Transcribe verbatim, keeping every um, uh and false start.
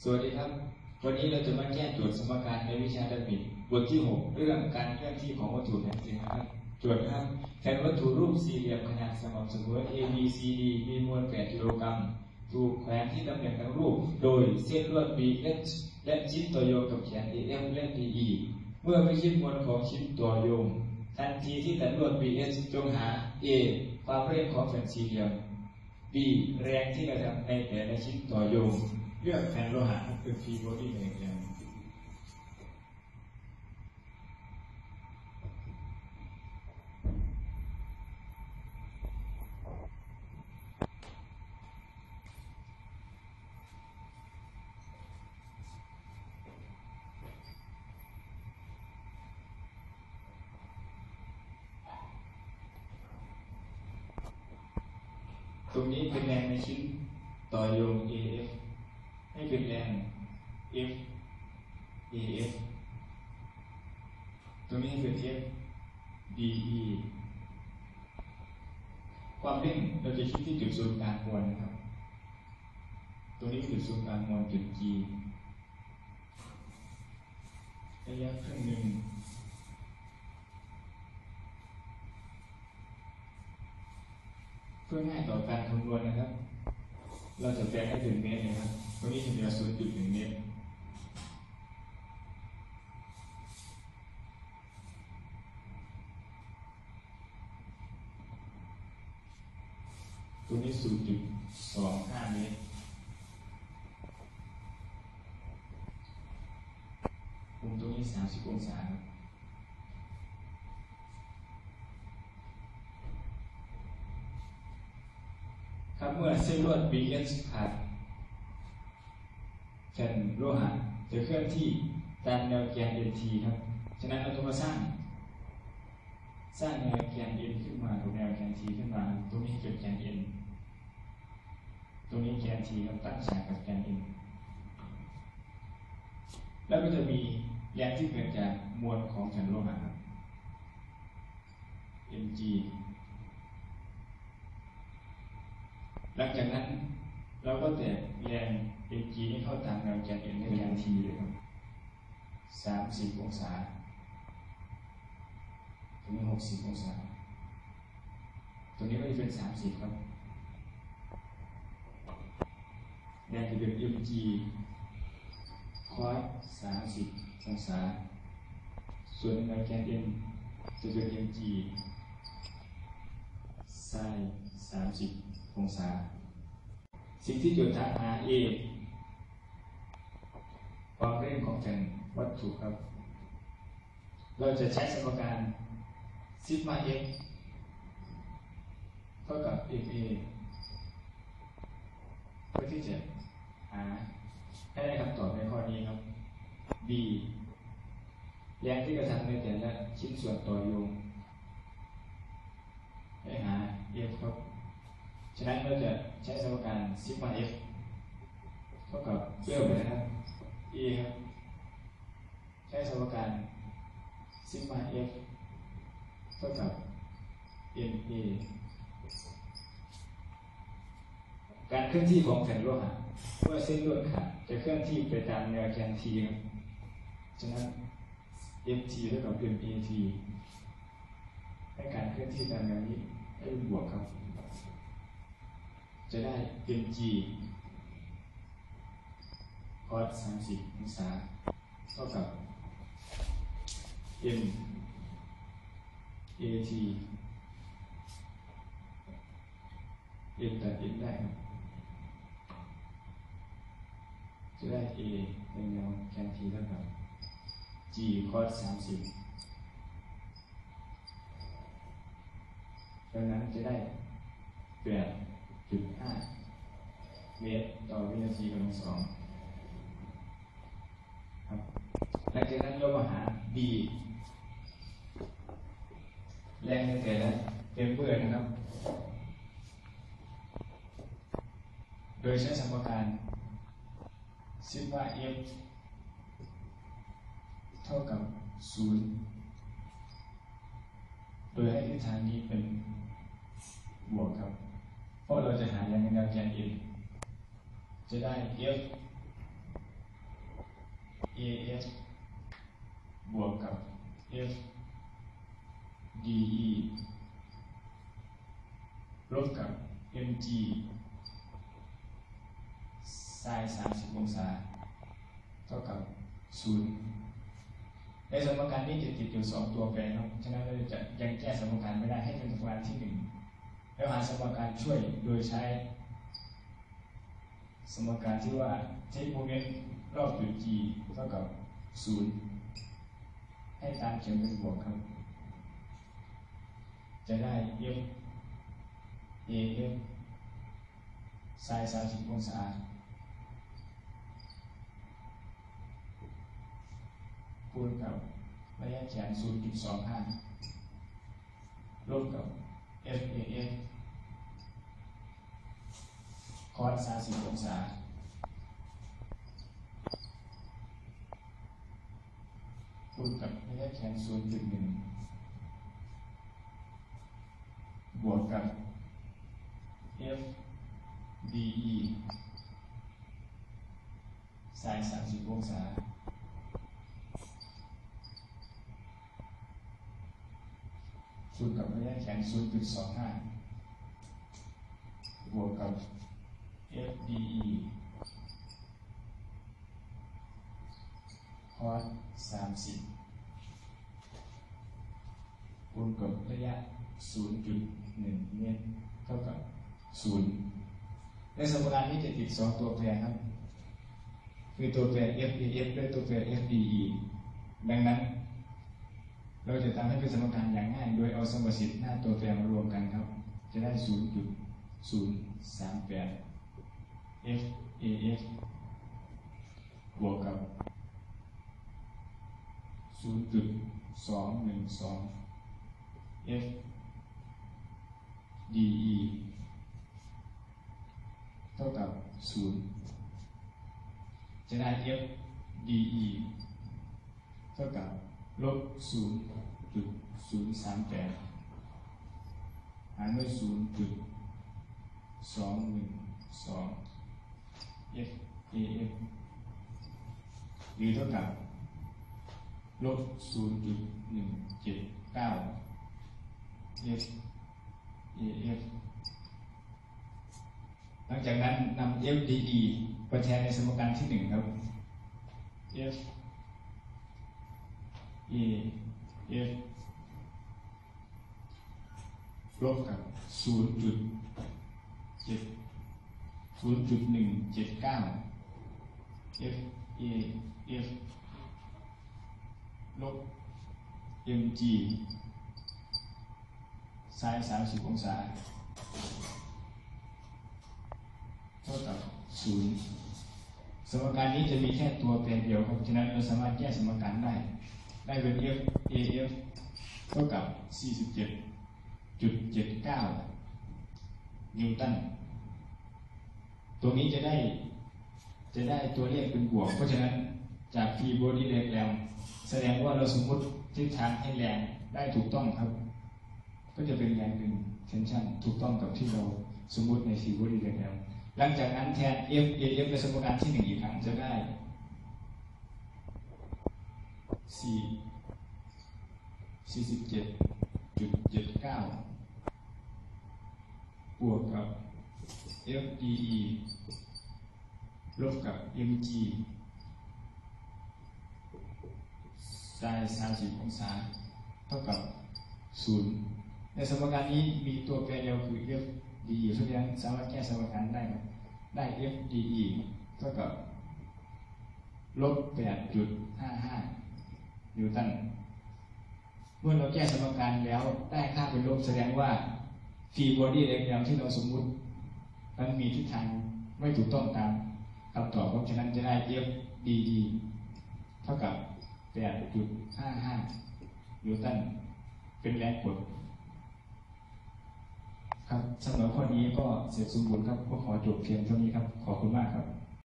สวัสดีครับวันนี้เราจะมาแก้โจทย์สมการในวิชาดับบิดบทที่หกเรื่องการเคลื่อนที่ของวัตถุแผ่นเสียงนะครับโจทย์ครับแผ่นวัตถุรูปสี่เหลี่ยมขนาดสม่ำเสมอ A B C D มีมวลแปดกิโลกรัมถูกแขวนที่ตำแหน่งทั้งรูปโดยเส้นลวด B และและชิ้นต่อโยงกับแขน A F และ D E เมื่อไม่คิดมวลของชิ้นต่อโยงทันทีที่ตัดลวด B S จงหา A ความเร่งของแผ่นสี่เหลี่ยม B แรงที่กระทำในแต่ละชิ้นต่อโยงเลือกแผ่นโลหะคือฟรีบอดี้ไดอะแกรมตรงนี้เป็นแรงในชิ้นต่อโยง A F ให้เป็นแรง F A F ตรงนี้ให้เป็น F D E ความเร่งเราจะคิดที่จุดศูนย์กลางมวลนะครับตรงนี้จุดศูนย์กลางมวลจุด G ระยะครึ่งหนึ่งเพื่อง่ายต่อการคำนวณนะครับเราจะแปลงให้ถึงเมตรนะครับตรงนี้จะเหลือ ศูนย์จุดหนึ่ง เมตรตรงนี้ ศูนย์จุดสองห้า เมตรมุมตรงนี้สามสิบองศาครับครับเมื่อเส้นลวด B S ขาดแผ่นโลหะจะเคลื่อนที่ตามแนวแกน เอ็น ที ครับฉะนั้นเราต้องมาสร้างสร้างแนวแกน N ขึ้นมาตรงแนวแกน T ขึ้นมาตรงนี้เป็นแกน N ตรงนี้แกน T ครับตั้งฉากกับแกน N แล้วก็จะมีแรงที่เกิดจากมวลของแผ่นโลหะครับ mg หลังจากนั้นเราก็แตกแรง mg นี้เข้าตามแนวแกน N และแกน T เลยครับสามสิบองศาตรงนี้หกสิบองศาตรงนี้ก็จะเป็นสามสิบครับแรงจะเป็น mg คอสสามสิบองศาส่วนแนวแกน N จะเป็น mg ไซน์สามสิบองศาสิ่งที่โจทย์ถามหา A ความเร่งของแผ่นวัตถุครับเราจะใช้สมการซิกมา F เท่ากับ F A เพื่อที่จะหาให้ได้คำตอบในข้อนี้ครับ B แรงที่กระทำในแต่ละชิ้นส่วนต่อโยงให้หา F ครับฉะนั้นเราจะใช้สมการซิกมา F เท่ากับเลื่อนไปนะครับ A ครับใช้สมการซิกมา F เท่ากับ N A การเคลื่อนที่ของแผ่นโลหะเมื่อเส้นลวดขาดจะเคลื่อนที่ไปตามแนวแกน T ครับฉะนั้น F T เท่ากับ M A T ให้การเคลื่อนที่ตามแนวนี้ให้เป็นบวกครับจะได้ mg คอสสามสิบองศาเท่ากับ m at m ตัด m ได้ครับจะได้ a เป็นแนวแกน t เท่ากับ g คอสสามสิบดังนั้นจะได้แปดจุดห้า เมตรต่อวินาทีกำลังสองครับหลังจากนั้นเรามาหา B แรงในแต่ละเทมเปอร์นะครับโดยใช้สมการซิกมา F เท่ากับศูนย์โดยให้ทิศทางนี้เป็นบวกครับเพราะเราจะหาแรงในแนวแกน N จะได้ F เอ เอฟ บวกกับ F ดี อี ลบกับ เอ็ม จี ไซน์สามสิบองศาเท่ากับศูนย์ในสมการนี้จะติดอยู่สองตัวแปรครับฉะนั้นเราจะยังแก้สมการไม่ได้ให้เป็นสมการที่หนึ่งแล้วหาสมการช่วยโดยใช้สมการที่ว่าเทคโมเมนต์รอบจุด G เท่ากับศูนย์ให้ตามเขียนเป็นบวกครับจะได้ F A F ไซน์สามสิบองศาคูณกับระยะแขน ศูนย์จุดสองห้า ลบกับ F A F คอสสามสิบองศาคูณกับระยะแขน ศูนย์จุดหนึ่ง บวกกับ F D E ไซน์สามสิบองศาคูณกับระยะแขน ศูนย์จุดสองห้า บวกกับ F D E คอสสามสิบคูณกับระยะ ศูนย์จุดหนึ่ง เมตรเท่ากับศูนย์ในสมการนี้จะติดสองตัวแปรครับคือตัวแปร F A F และตัวแปร F D E ดังนั้นเราจะทำให้เป็นสมการอย่างง่ายโดยเอาสมสิทธิ์หน้าตัวแปรมารวมกันครับจะได้ ศูนย์จุดศูนย์สามแปด F A F บวกกับ ศูนย์จุดสองหนึ่งสอง F D E เท่ากับศูนย์จะได้ F D E เท่ากับลบ ศูนย์จุดศูนย์สามแปด หารด้วย ศูนย์จุดสองหนึ่งสอง F A F หรือเท่ากับลบ ศูนย์จุดหนึ่งเจ็ดเก้า F A F หลังจากนั้นนำ F D E มาแทนในสมการที่หนึ่งครับ F A F ลบกับ ศูนย์จุดเจ็ด ศูนย์จุดหนึ่งเจ็ดเก้า F A F ลบ M G ไซน์สามสิบองศาเท่ากับศูนย์สมการนี้จะมีแค่ตัวแปรเดียวครับฉะนั้นเราสามารถแก้สมการได้ได้เป็น F A F เท่ากับ สี่สิบเจ็ดจุดเจ็ดเก้า นิวตันตัวนี้จะได้จะได้ตัวเลขเป็นบวกเพราะฉะนั้นจาก P body diagram แสดงว่าเราสมมติทิศทางให้แรงได้ถูกต้องครับก็จะเป็นแรงดึง tension ถูกต้องกับที่เราสมมติใน P body diagram หลังจากนั้นแทน F A F ในสมการที่หนึ่งอีกครั้งจะได้สี่ สี่สิบเจ็ดจุดเจ็ดเก้า บวกกับ F D E ลบกับ M G ไซน์สามสิบองศาเท่ากับศูนย์ในสมการนี้มีตัวแปรเดียวคือ F D E เพราะฉะนั้นสามารถแก้สมการได้ครับได้ F D E เท่ากับลบ แปดจุดห้าห้า นิวตันเมื่อเราแก้สมการแล้วได้ค่าเป็นลบแสดงว่า free body diagram ที่เราสมมุติมันมีทิศทางไม่ถูกต้องตามคำตอบเพราะฉะนั้นจะได้ F D E เท่ากับ แปดจุดห้าห้า นิวตันเป็นแรงกดครับสำหรับข้อนี้ก็เสร็จสมบูรณ์ครับก็ขอจบเพียงเท่านี้ครับขอบคุณมากครับ